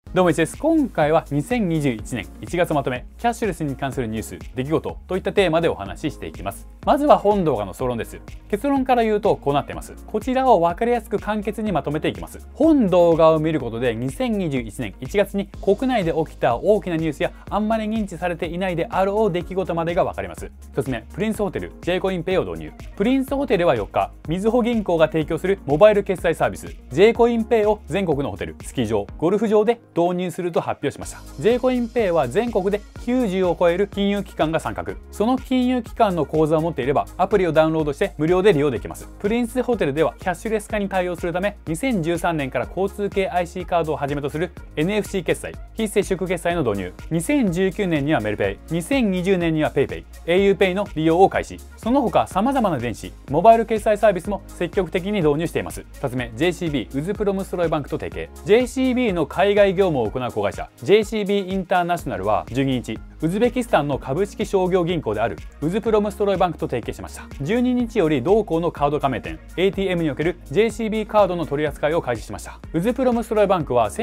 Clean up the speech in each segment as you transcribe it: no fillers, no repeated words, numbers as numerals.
どうもいちです。今回は2021年1月まとめ、キャッシュレスに関するニュース、出来事といったテーマでお話ししていきます。まずは本動画の総論です。結論から言うとこうなっています。こちらを分かりやすく簡潔にまとめていきます。本動画を見ることで2021年1月に国内で起きた大きなニュースやあんまり認知されていないであろう出来事までが分かります。1つ目、プリンスホテル J コインペイを導入。プリンスホテルは4日、みずほ銀行が提供するモバイル決済サービス J コインペイを全国のホテル、スキー場、ゴルフ場で導入すると発表しました。 J コインペイは全国で90を超える金融機関が参画。その金融機関の口座を持っていればアプリをダウンロードして無料で利用できます。プリンスホテルではキャッシュレス化に対応するため2013年から交通系 IC カードをはじめとする NFC 決済、非接触決済の導入。2019年にはメルペイ、2020年には PayPay、auPay の利用を開始。その他様々な電子、モバイル決済サービスも積極的に導入しています。2つ目、 JCB ウズプロムストロイバンクと提携。 JCB の海外業務を行う子会社 JCB インターナショナルは12日、ウズベキスタンの株式商業銀行であるウズプロムストロイバンクと提携しました。12日より同行のカード加盟店 ATM における JCB カードの取り扱いを開始しました。ウズプロムストロイバンクは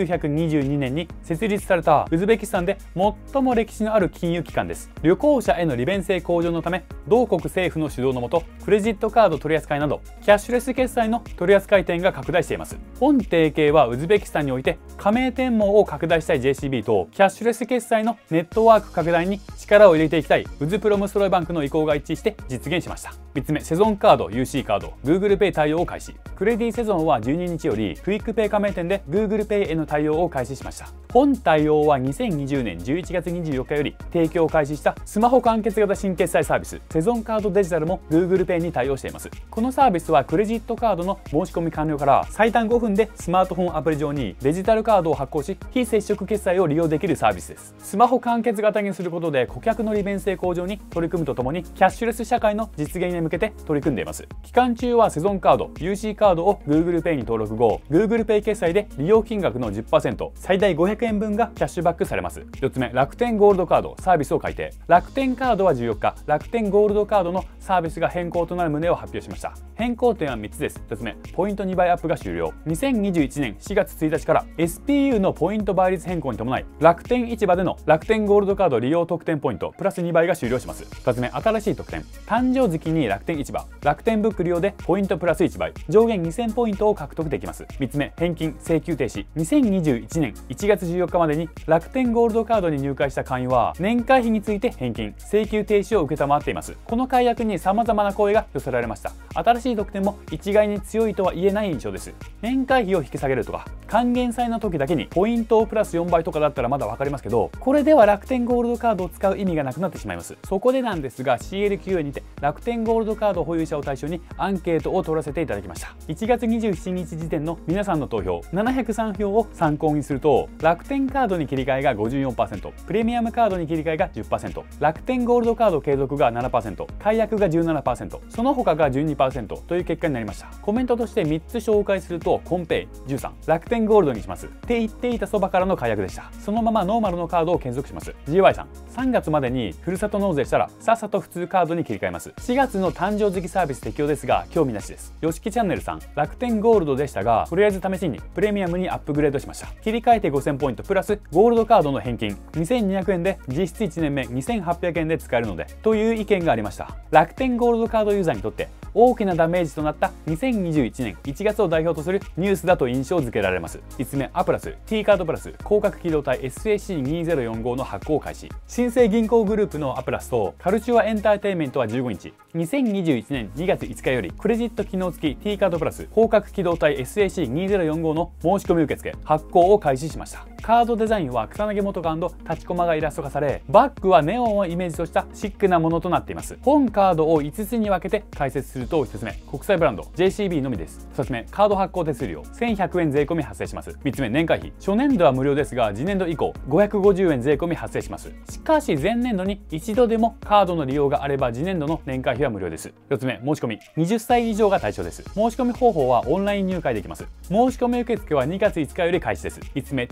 1922年に設立されたウズベキスタンで最も歴史のある金融機関です。旅行者への利便性向上のため同国政府の主導のもとクレジットカード取り扱いなどキャッシュレス決済の取り扱い店が拡大しています。本提携はウズベキスタンにおいて加盟店網を拡大したい JCB とキャッシュレス決済のネットワーク拡大に力を入れていきたいウズプロムストロイバンクの意向が一致して実現しました。3つ目、セゾンカード UC カード Google Pay 対応を開始。クレディセゾンは12日よりクイックペイ加盟店で Google Pay への対応を開始しました。本対応は2020年11月24日より提供を開始したスマホ完結型新決済サービスセゾンカードデジタルも Google Pay に対応しています。このサービスはクレジットカードの申し込み完了から最短5分でスマートフォンアプリ上にデジタルカードを発行し非接触決済を利用できるサービスです。スマホ完結型にすることで顧客の利便性向上に取り組むとともにキャッシュレス社会の実現に向けて取り組んでいます。期間中はセゾンカード UC カードを Google Pay に登録後 Google Pay 決済で利用金額の 10% 最大500円分がキャッシュバックされます。4つ目、楽天ゴールドカードサービスを改定。楽天カードは14日、楽天ゴールドカードのサービスが変更となる旨を発表しました。変更点は3つです。1つ目、ポイント2倍アップが終了。2021年4月1日から SPU のポイント倍率変更に伴い楽天市場での楽天ゴールドカード利用特典ポイントプラス2倍が終了します。2つ目、新しい特典。誕生月に楽天市場、楽天ブック利用でポイントプラス1倍、上限2000ポイントを獲得できます。3つ目、返金請求停止。2021年1月14日までに楽天ゴールドカードに入会した会員は年会費について返金請求停止を承っています。この解約に様々な声が寄せられました。新しい特典も一概に強いとは言えない印象です。年会費を引き下げるとか還元祭の時だけにポイントをプラス4倍とかだったらまだ分かりますけど、これでは楽天ゴールドカードを使う意味がなくなってしまいます。そこでなんですが CLQA にて楽天ゴールドカード保有者を対象にアンケートを取らせていただきました。1月27日時点の皆さんの投票703票を参考にすると楽天カードに切り替えが 54%、 プレミアムカードに切り替えが 10%、 楽天ゴールドカード継続が 7%、 解約が 17%、 その他が 12% という結果になりました。コメントとして3つ紹介するとコンペイ13、楽天ゴールドにしますって言っていたそばからの解約でした。そのままノーマルのカードを継続します。 GY さん、3月までにふるさと納税したらさっさと普通カードに切り替えます。4月の誕生月サービス適用ですが興味なしです。よしきチャンネルさん、楽天ゴールドでしたがとりあえず試しにプレミアムにアップグレードしました。切り替えて5000ポイントプラスゴールドカードの返金2200円で実質1年目2800円で使えるのでという意見がありました。楽天ゴールドカードユーザーにとって大きなダメージとなった2021年1月を代表とするニュースだと印象付けられます。5つ目、アプラス T カードプラス広角機動隊 SAC2045 の発行開始。新生銀行グループのアプラスとカルチュアエンターテインメントは15日、2021年2月5日よりクレジット機能付き T カードプラス広角機動隊 SAC2045 の申し込み受付発行を開始しました。カードデザインは草薙元カ&立ちコマがイラスト化されバッグはネオンをイメージとしたシックなものとなっています。本カードを5つに分けて解説すると、1つ目、国際ブランド JCB のみです。2つ目、カード発行手数料1100円税込み発生します。3つ目、年会費初年度は無料ですが次年度以降550円税込み発生します。しかし前年度に一度でもカードの利用があれば次年度の年会費は無料です。4つ目、申し込み20歳以上が対象です。申し込み方法はオンライン入会できます。申し込み受付は2月5日より開始です。5つ目、T カード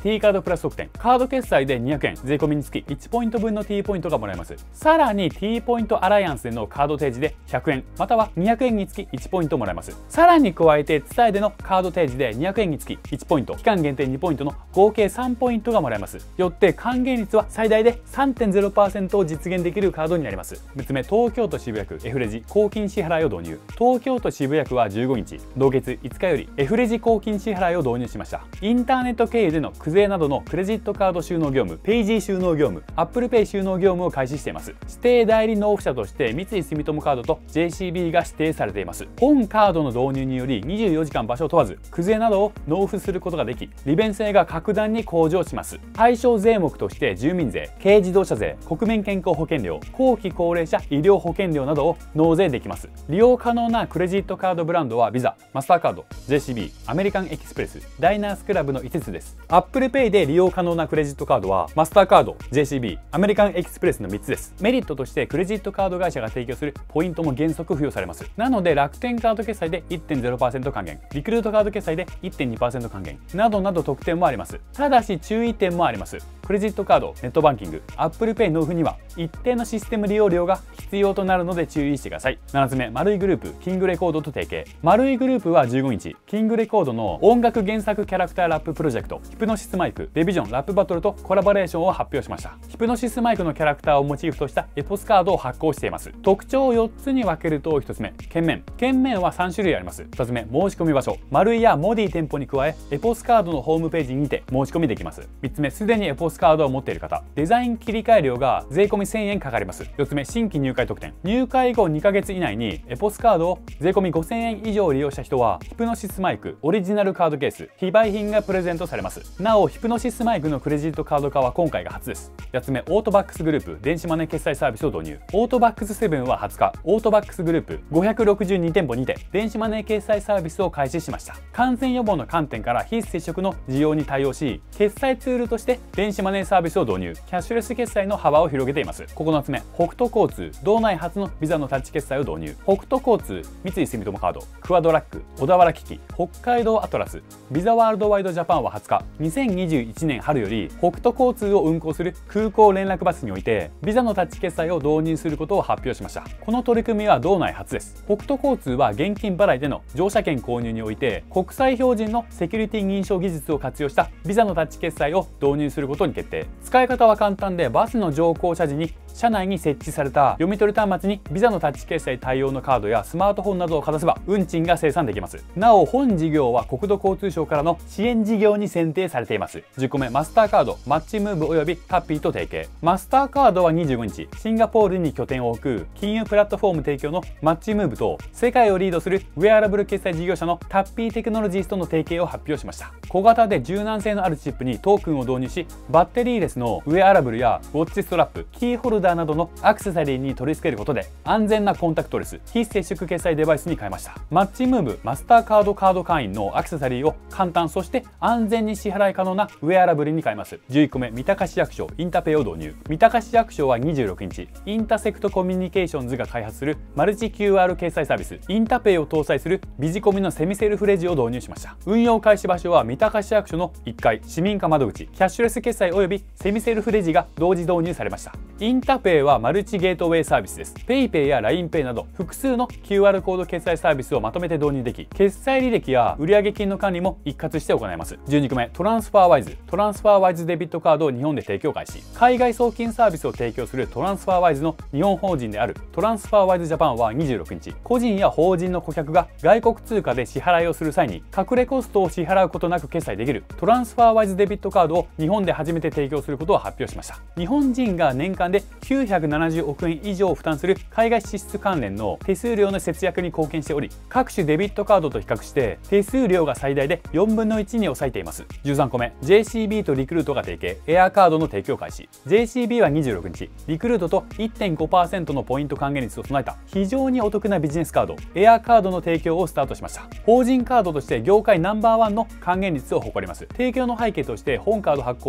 プラス特典、カード決済で200円、税込みにつき1ポイント分の T ポイントがもらえます。さらに T ポイントアライアンスでのカード提示で100円、または200円につき1ポイントもらえます。さらに加えて、伝えでのカード提示で200円につき1ポイント、期間限定2ポイントの合計3ポイントがもらえます。よって還元率は最大で 3.0% を実現できるカードになります。3つ目、東京都渋谷区 F レジ公金支払いを導入。東京都渋谷区は15日、同月5日より F レジ公金支払いを導入しました。インターネット経由でのク税などのクレジットカード収納業務、ペイジー収納業務、Apple Pay 収納業務を開始しています。指定代理納付者として三井住友カードと JCB が指定されています。本カードの導入により24時間場所を問わずク税などを納付することができ、利便性が格段に向上します。対象税目として住民税、軽自動車税、国民健康保険料、後期高齢者医療保険料などを納税できます。利用可能なクレジットカードブランドはビザ、マスターカード、JCB、アメリカンエキスプレス、ダイナースクラブの5つです。Apple Pay で利用可能なクレジットカードはマスターカード、JCB、アメリカンエキスプレスの3つです。メリットとしてクレジットカード会社が提供するポイントも原則付与されます。なので楽天カード決済で 1.0% 還元、リクルートカード決済で 1.2% 還元などなど特典もあります。ただし注意点もあります。クレジットカード、ネットバンキング、Apple Pay 納付には一定のシステム利用料が必要となるので注意してください。7つ目、丸いグループ、キングレコードと提携。丸いグループは15日、キングレコードの音楽原作キャラクターラッププロジェクト、ヒプノシスマイク、レビジョンラップバトルとコラボレーションを発表しました。ヒプノシスマイクのキャラクターをモチーフとしたエポスカードを発行しています。特徴を4つに分けると、1つ目、券面。券面は3種類あります。2つ目、申し込み場所。丸いやモディ店舗に加え、エポスカードのホームページにて申し込みできます。3つ目、すでにエポスカードを持っている方。デザイン切り替え料が税込み1000円かかります。4つ目、新規入会特典。入会後2ヶ月以内にエポスカードを税込み5000円以上利用した人は、ヒプノシスマイク、オリジナルカードケース、非売品がプレゼントされます。なお、ヒプノシスマイクのクレジットカード化は今回が初です。8つ目、オートバックスグループ、電子マネー決済サービスを導入。オートバックス7は20日、オートバックスグループ562店舗にて電子マネー決済サービスを開始しました。感染予防の観点から非接触の需要に対応し、決済ツールとして電子マネーサービスを導入、キャッシュレス決済の幅を広げています。9つ目、北斗交通、道内初のビザのタッチ決済を導入。北斗交通、三井住友カード、クアドラック、小田原機器、北海道アトラス、ビザワールドワイドジャパンは20日、2021年春より北斗交通を運行する空港連絡バスにおいてビザのタッチ決済を導入することを発表しました。この取り組みは道内初です。北斗交通は現金払いでの乗車券購入において国際標準のセキュリティ認証技術を活用したビザのタッチ決済を導入することに決定。使い方は簡単で、バスの乗降車時に車内に設置された読み取り端末にビザのタッチ決済対応のカードやスマートフォンなどをかざせば運賃が精算できます。なお、本事業は国土交通省からの支援事業に選定されています。10個目、マスターカード、マッチムーブおよびタッピーと提携。マスターカードは25日、シンガポールに拠点を置く金融プラットフォーム提供のマッチムーブと世界をリードするウェアラブル決済事業者のタッピーテクノロジーズとの提携を発表しました。小型で柔軟性のあるチップにトークンを導入し、バッテリーレスのウェアラブルやウォッチストラップ、キーホルダーなどのアクセサリーに取り付けることで安全なコンタクトレス、非接触決済デバイスに変えました。マッチムーブマスターカード会員のアクセサリーを簡単そして安全に支払い可能なウェアラブルに変えます。11個目、三鷹市役所インタペイを導入。三鷹市役所は26日、インタセクトコミュニケーションズが開発するマルチ QR 決済サービスインタペイを搭載するビジコミのセミセルフレジを導入しました。運用開始場所は三鷹市役所の1階市民課窓口、キャッシュレス決済およびセミセルフレジが同時導入されました。インタペイはマルチゲートウェイサービスです。PayPay や LINEPay など複数の QR コード決済サービスをまとめて導入でき、決済履歴や売上金の管理も一括して行います。12個目、トランスファーワイズ。トランスファーワイズデビットカードを日本で提供開始。海外送金サービスを提供するトランスファーワイズの日本法人であるトランスファーワイズジャパンは26日、個人や法人の顧客が外国通貨で支払いをする際に隠れコストを支払うことなく決済できるトランスファーワイズデビットカードを日本で初めて提供することを発表しました。日本人が年間で970億円以上を負担する海外支出関連の手数料の節約に貢献しており、各種デビットカードと比較して手数料が最大で4分の1に抑えています。13個目、 JCB とリクルートが提携、エアカードの提供開始。 JCB は26日、リクルートと 1.5% のポイント還元率を備えた非常にお得なビジネスカードエアカードの提供をスタートしました。法人カードとして業界ナンバーワンの還元率を誇ります。提供の背景として、本カード発行は法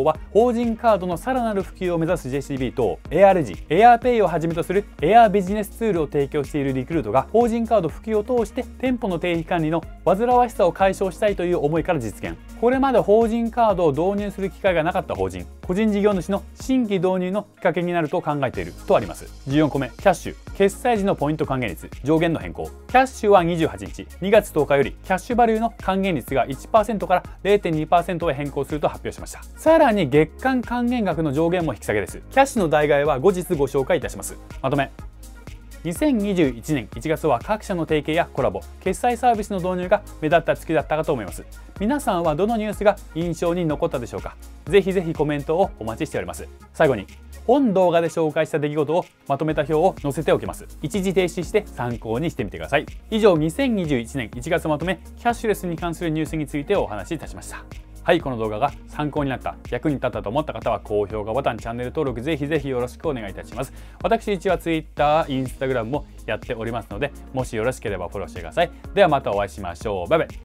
法人カードのさらなる普及を目指す JCB と ARG、AirPay をはじめとするエアビジネスツールを提供しているリクルートが法人カード普及を通して店舗の経費管理の煩わしさを解消したいという思いから実現。これまで法人カードを導入する機会がなかった法人、個人事業主の新規導入のきっかけになると考えているとあります。14個目、キャッシュ。決済時のポイント還元率上限の変更。キャッシュは28日2月10日よりキャッシュバリューの還元率が 1% から 0.2% へ変更すると発表しました。さらに月間還元額の上限も引き下げです。キャッシュの代替は後日ご紹介いたします。まとめ。2021年1月は各社の提携やコラボ、決済サービスの導入が目立った月だったかと思います。皆さんはどのニュースが印象に残ったでしょうか。ぜひぜひコメントをお待ちしております。最後に本動画で紹介した出来事をまとめた表を載せておきます。一時停止して参考にしてみてください。以上、2021年1月まとめキャッシュレスに関するニュースについてお話しいたしました。はい、この動画が参考になった、役に立ったと思った方は高評価ボタン、チャンネル登録ぜひぜひよろしくお願いいたします。私一は Twitter、Instagram もやっておりますので、もしよろしければフォローしてください。ではまたお会いしましょう。バイバイ。